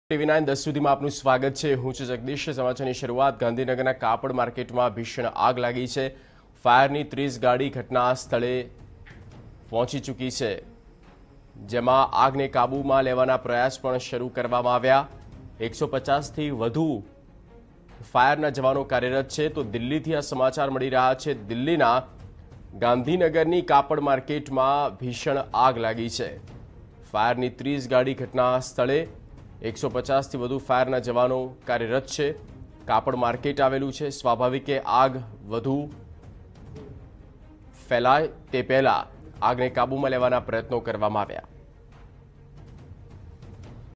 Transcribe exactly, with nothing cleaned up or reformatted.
TV nine દસ સુધીમાં આપનું સ્વાગત છે। હું છું જગદીશ। સમાચારની શરૂઆત ગાંધીનગરના કાપડ માર્કેટમાં ભીષણ આગ લાગી છે। ફાયરની ત્રીસ ગાડી ઘટના સ્થળે પહોંચી ચૂકી છે, જેમાં આગને કાબૂમાં લેવાના પ્રયાસ પણ શરૂ કરવામાં આવ્યા। એકસો પચાસથી વધુ ફાયરના જવાનો કાર્યરત છે। તો દિલ્હીથી આ સમાચાર મળી રહ્યા છે। દિલ્હીના ગાંધીનગરની કાપડ માર્કેટમાં ભીષણ આગ લાગી છે। ફાયરની ત્રીસ ગાડી ઘટના સ્થળે એકસો પચાસથી વધુ ફાયરના જવાનો કાર્યરત છે। કાપડ માર્કેટ આવેલું છે। સ્વાભાવિક કે આગ વધુ ફેલાય તે પહેલા આગને કાબૂમાં લેવાના પ્રયત્નો કરવામાં આવ્યા।